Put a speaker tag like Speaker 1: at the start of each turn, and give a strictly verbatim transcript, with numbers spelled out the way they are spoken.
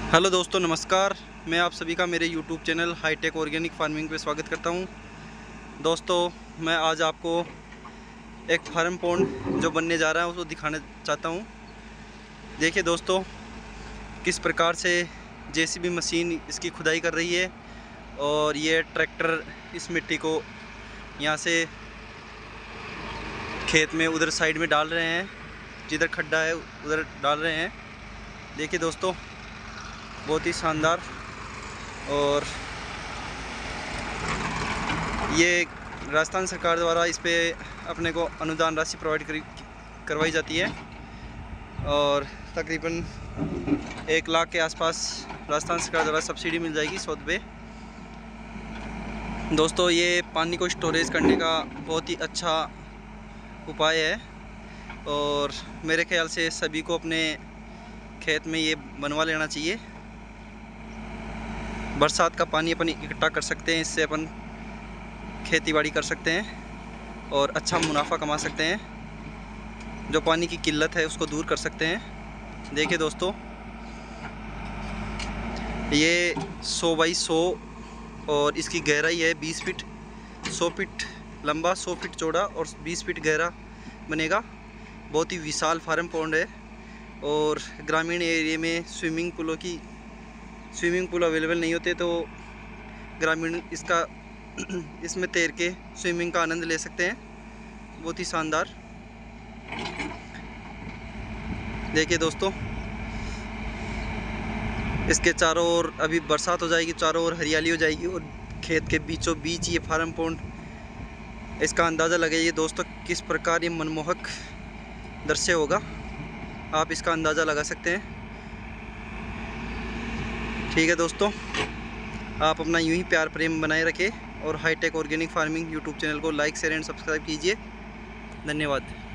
Speaker 1: Hello दोस्तों, नमस्कार। मैं आप सभी का मेरे YouTube channel hitech organic farming पे स्वागत करता हूं। दोस्तों, मैं आज आपको एक फार्म पॉन्ड जो बनने जा रहा है उसको दिखाना चाहता हूं। देखिए दोस्तों, किस प्रकार से जेसीबी मशीन इसकी खुदाई कर रही है और ये ट्रैक्टर इस मिट्टी को यहाँ से खेत में उधर साइड में डाल रहे हैं, जिधर खड्डा है उधर डाल रहे हैं। देखिए दोस्तों, बहुत ही शानदार। और ये राजस्थान सरकार द्वारा इस पे अपने को अनुदान राशि प्रोवाइड करी करवाई जाती है और तकरीबन एक लाख के आसपास राजस्थान सरकार द्वारा सब्सिडी मिल जाएगी सौदे पे। दोस्तों, ये पानी को स्टोरेज करने का बहुत ही अच्छा उपाय है और मेरे ख्याल से सभी को अपने खेत में ये बनवा लेना चाहिए। बरसात का पानी अपन इकट्ठा कर सकते हैं, इससे अपन खेतीबाड़ी कर सकते हैं और अच्छा मुनाफा कमा सकते हैं। जो पानी की किल्लत है उसको दूर कर सकते हैं। देखिए दोस्तों, ये सौ बाई सौ और इसकी गहराई है बीस फीट। सौ फीट लंबा, सौ फीट चौड़ा और बीस फीट गहरा बनेगा। बहुत ही विशाल फार्म पॉन्ड है और ग्रामीण एरिया में स्विमिंग पूलों की स्विमिंग पूल अवेलेबल नहीं होते तो ग्रामीण इसका इसमें तैर के स्विमिंग का आनंद ले सकते हैं। बहुत ही शानदार। देखिए दोस्तों, इसके चारों ओर अभी बरसात हो जाएगी, चारों ओर हरियाली हो जाएगी और खेत के बीचों बीच ये फार्म पॉन्ड। इसका अंदाज़ा लगाइए दोस्तों किस प्रकार ये मनमोहक दृश्य होगा, आप इसका अंदाज़ा लगा सकते हैं। ठीक है दोस्तों, आप अपना यूं ही प्यार प्रेम बनाए रखें और hitech organic farming YouTube channel को लाइक शेयर एंड सब्सक्राइब कीजिए। धन्यवाद।